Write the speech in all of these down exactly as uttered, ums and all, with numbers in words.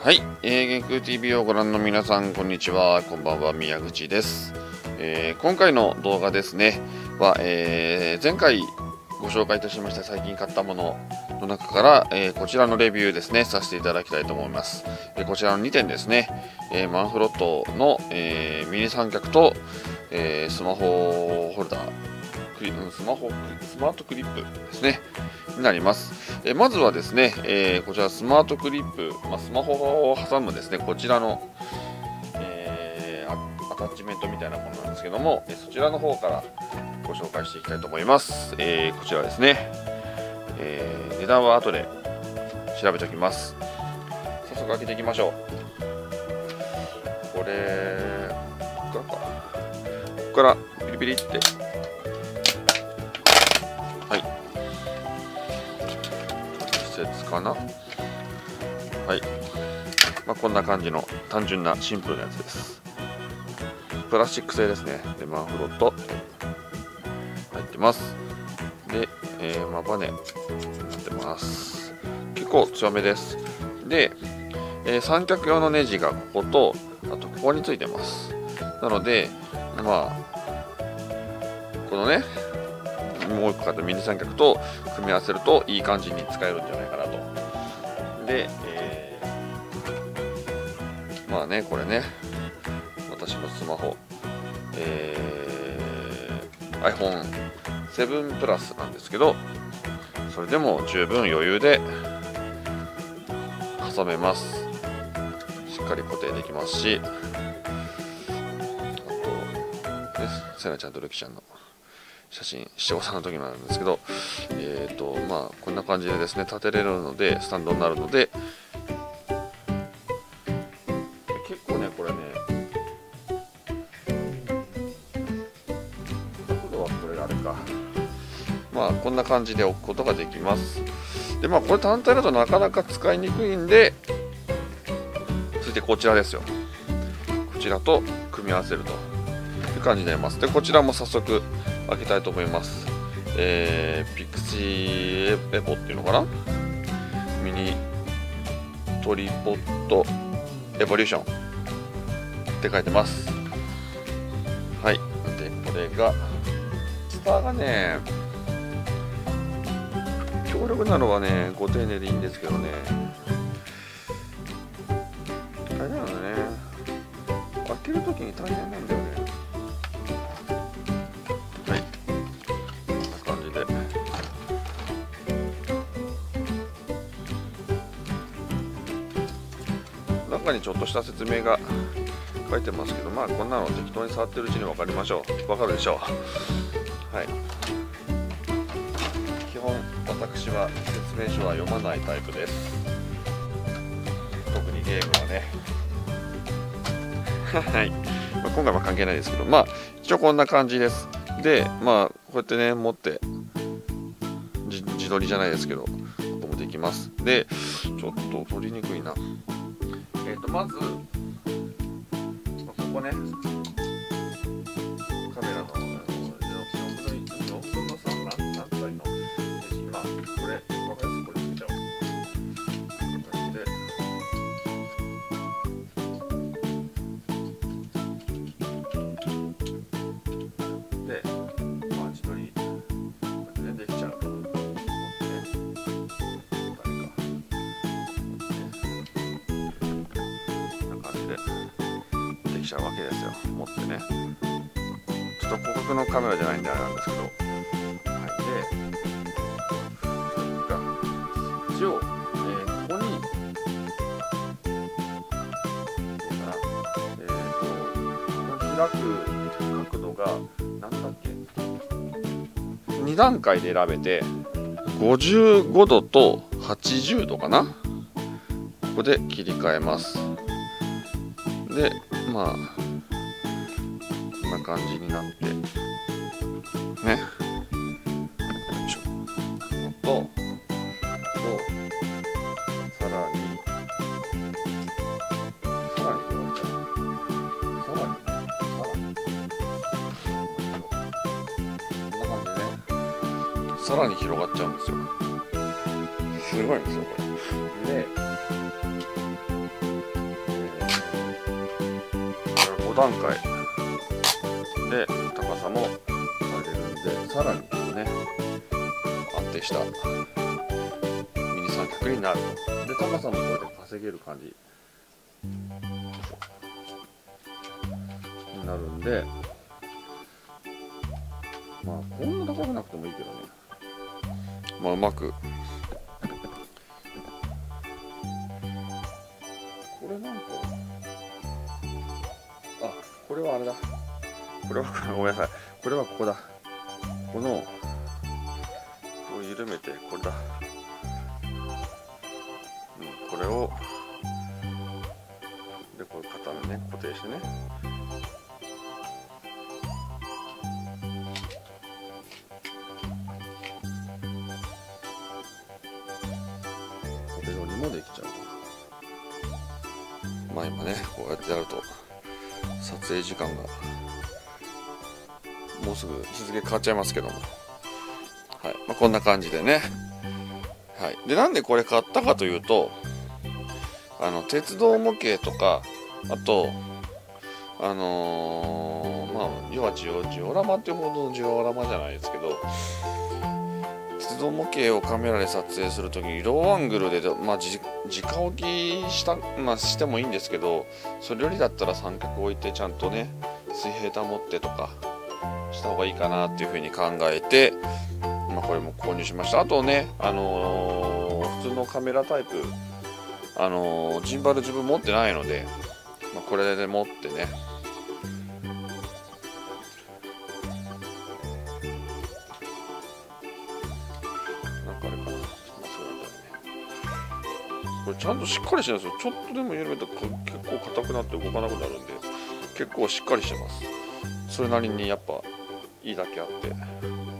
はい、えー、元空 ティーブイ をご覧の皆さん、こんにちは、こんばんは、宮口です。えー、今回の動画ですね、は、えー、前回ご紹介いたしました最近買ったものの中から、えー、こちらのレビューですね、させていただきたいと思います。えー、こちらのにてんですね、えー、マンフロットの、えー、ミニ三脚と、えー、スマホホルダー、クリスマホスマートクリップですねになります。えまずはですね、えー、こちらスマートクリップ、まあ、スマホを挟むですねこちらの、えー、アタッチメントみたいなものなんですけども、そちらの方からご紹介していきたいと思います。えー、こちらですね、えー、値段は後で調べておきます。早速開けていきましょう。これここからかここからピリピリってかな。はい、まあ、こんな感じの単純なシンプルなやつです。プラスチック製ですね。でマンフロット入ってます。で、えー、まあ、バネになってます。結構強めです。で、えー、三脚用のネジがこことあとここについてます。なのでまあこのねもう一個買ったミニ三脚と組み合わせるといい感じに使えるんじゃないかなと。で、えー、まあねこれね私のスマホ、えー、アイフォンセブン プラスなんですけど、それでも十分余裕で挟めます。しっかり固定できますし、あと、ね、せなちゃんとルキちゃんの写真七五三の時なんですけど、えーとまあこんな感じでですね立てれるのでスタンドになるので、結構ねこれね角度はこれあれか、まあこんな感じで置くことができます。でまあこれ単体だとなかなか使いにくいんで、続いてこちらですよ。こちらと組み合わせるという感じになります。でこちらも早速開けたいと思います。えー、ピクシーエボっていうのかな、ミニトリポッドエボリューションって書いてます。はい。でこれがスターがね強力なのはねご丁寧でいいんですけどね、あれなのね開けるときに大変なんだよね。中にちょっとした説明が書いてますけど、まあこんなの適当に触ってるうちに分かりましょう。分かるでしょう。はい。基本私は説明書は読まないタイプです。特にゲームはね。はい。まあ、今回は関係ないですけど、まあ一応こんな感じです。で、まあこうやってね持って自自撮りじゃないですけど、こともできます。で、ちょっと撮りにくいな。えー、とまず、まあ、ここねカメラのよんぶんのさん何回の今これ分かりやすいこれつけちゃおう。こうやってでまあ自撮りこうやってねできちゃうと思ってね。できちゃうわけですよ。持ってね。ちょっと広角のカメラじゃないんであれなんですけど、はい。で、一応、えー、ここにどうかな、えーと開く角度がなんだっけ、に段階で選べてごじゅうごどとはちじゅうどかな。ここで切り替えます。でまあこんな感じになってね。よいしょ。ととさらにさらにさらにさらにこんな感じでねさらに広がっちゃうんですよ。すごいんですよこれで。 段階で高さも上げるんで、さらにこうね安定したミニ三脚になると。で高さもこうやって稼げる感じになるんで、まあこんな高くなくてもいいけどね、まあうまく。これなんか、あ、これはあれだ、これはごめんなさい、これはここだ、このこう緩めてこれだ、うん、これをでこれ肩にね固定してね、これよりもできちゃう。まあ今ねこうやってやると撮影時間がもうすぐ日付変わっちゃいますけども、はい、まあ、こんな感じでね、はい、でなんでこれ買ったかというと、あの鉄道模型とか、あとあのー、まあ要はジオジオラマっていうほどのジオラマじゃないですけど、鉄道模型をカメラで撮影するときにローアングルで、まあ、じ直置きした、まあ、してもいいんですけど、それよりだったら三脚置いてちゃんとね水平保ってとかした方がいいかなっていうふうに考えて、まあ、これも購入しました。あとね、あのー、普通のカメラタイプ、あのー、ジンバル自分持ってないので、まあ、これで持ってね、なんかあれかな、これちゃんとしっかりしてるんですよ。ちょっとでも緩めたら結構硬くなって動かなくなるんで、結構しっかりしてます。それなりにやっぱいいだけあって、これでこ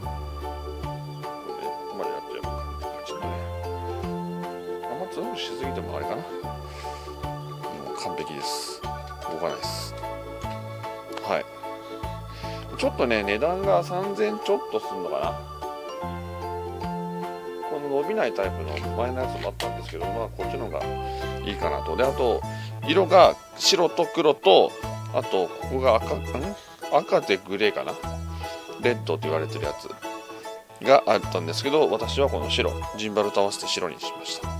こまでやっちゃえば感じでね、あんま強くしすぎてもあれかな、もう完璧です。動かないです。はい、ちょっとね値段がさんぜんちょっとするのかな。この伸びないタイプの前のやつもあったんですけど、まあこっちの方がいいかなと。であと色が白と黒と、あとここが赤ん赤でグレーかな、レッドと言われてるやつがあったんですけど、私はこの白、ジンバルと合わせて白にしました。はい。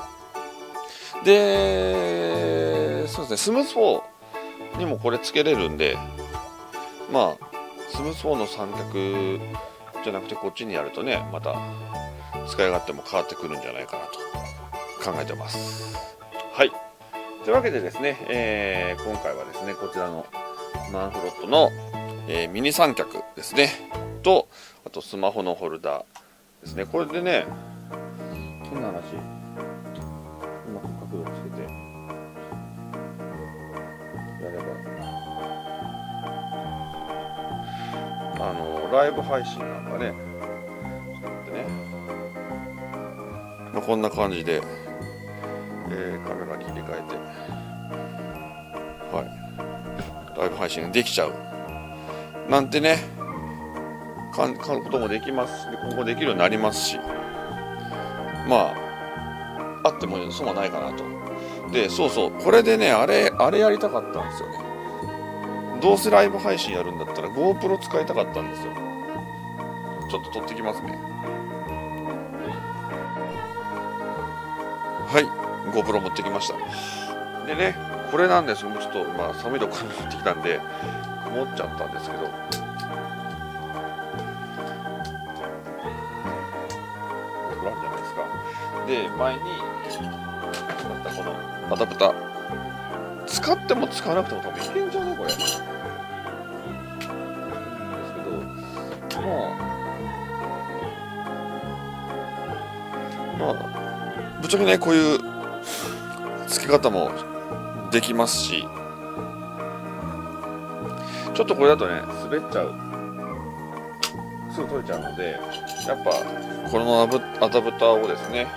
で、そうですね、スムースフォーにもこれつけれるんで、まあスムースフォーの三脚じゃなくてこっちにやるとね、また使い勝手も変わってくるんじゃないかなと考えてます。はい。というわけでですね、えー、今回はですねこちらのマンフロットの、えー、ミニ三脚ですねと、あとスマホのホルダーですね。これでね、変な話、うまく角度つけてやれば、あのライブ配信なんかねしてね、まあ、こんな感じで、えー、カメラ切り替えて、はい、ライブ配信できちゃうなんてね、買うこともできます。で今後できるようになりますし、まああっても損はないかなと。でそうそう、これでねあれあれやりたかったんですよね。どうせライブ配信やるんだったら GoPro 使いたかったんですよ。ちょっと撮ってきますね。はい、 GoPro 持ってきました。でね、これなんですけど、ちょっとまあ寒いところに持ってきたんで曇っちゃったんですけど、これあるじゃないですか。で前に使ったこのアダプター、使っても使わなくても多分いけんじゃねこれ。ですけど、まあまあぶっちゃけね、こういう付け方もできますし、ちょっとこれだとね滑っちゃう、すぐ取れちゃうので、やっぱこのアダプターをですね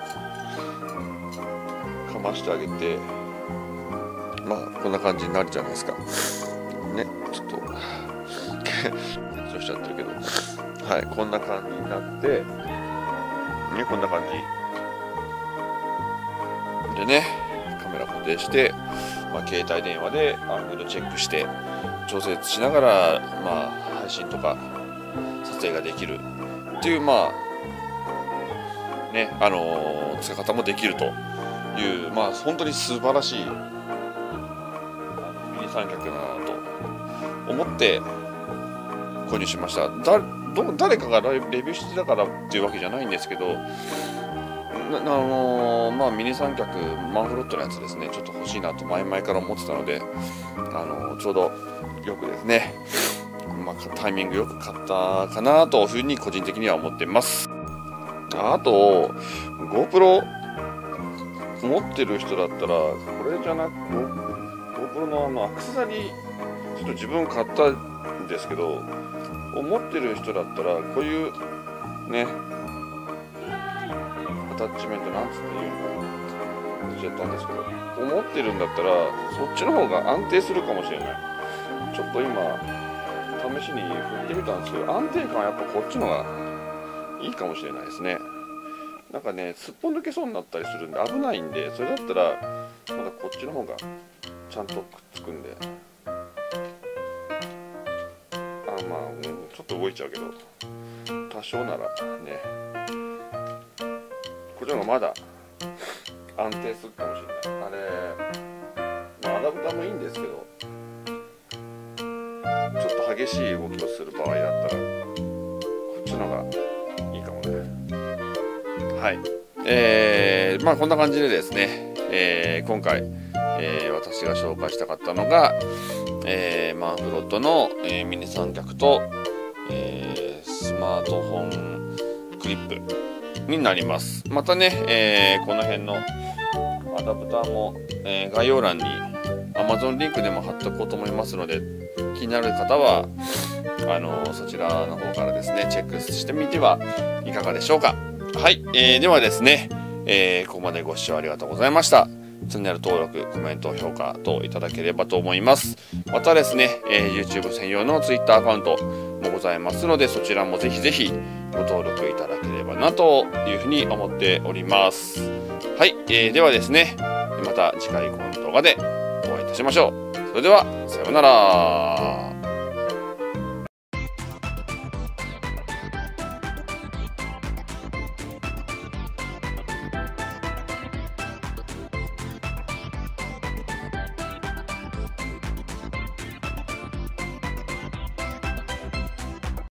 かましてあげて、まあこんな感じになるじゃないですかね。ちょっと緊張しちゃってるけど、はい、こんな感じになってね、こんな感じでね、カメラ固定してまあ、携帯電話でアングルチェックして調整しながら、まあ、配信とか撮影ができるっていう、まあね、あのー、使い方もできるという、まあ、本当に素晴らしいミニ三脚だなと思って購入しました。だど誰かがレビューしてたからっていうわけじゃないんですけど、なあのー、まあミニ三脚マンフロットのやつですね、ちょっと欲しいなと前々から思ってたので、あのー、ちょうどよくですね、まあ、タイミングよく買ったかなというふうに個人的には思っています。あと GoPro 持ってる人だったらこれじゃなく GoPro のあのアクセサリーちょっと自分買ったんですけど、持ってる人だったらこういうねアタッチメントなんつっていうのか忘れちゃったんですけど、思ってるんだったらそっちの方が安定するかもしれない。ちょっと今試しに振ってみたんですけど、安定感はやっぱこっちの方がいいかもしれないですね。なんかねすっぽ抜けそうになったりするんで危ないんで、それだったらまだこっちの方がちゃんとくっつくんで、あまあ、うん、ちょっと動いちゃうけど多少ならねこっちの方がまだ安定するかもしれない。あれ、まあ、アダプターもいいんですけど、ちょっと激しい動きをする場合だったらこっちの方がいいかもね。はい、えー、まあこんな感じでですね、えー、今回、えー、私が紹介したかったのが、えー、マンフロットの、えー、ミニ三脚と、えー、スマートフォンクリップになります。またね、えー、この辺のアダプターも、えー、概要欄に Amazon リンクでも貼っておこうと思いますので、気になる方はあのそちらの方からですねチェックしてみてはいかがでしょうか。はい、えー、ではですね、えー、ここまでご視聴ありがとうございました。チャンネル登録、コメント、評価等いただければと思います。またですね、えー、YouTube 専用の Twitter アカウントもございますので、そちらもぜひぜひご登録いただければなというふうに思っております。はい、えー、ではですね、また次回この動画でお会いいたしましょう。それではさようなら。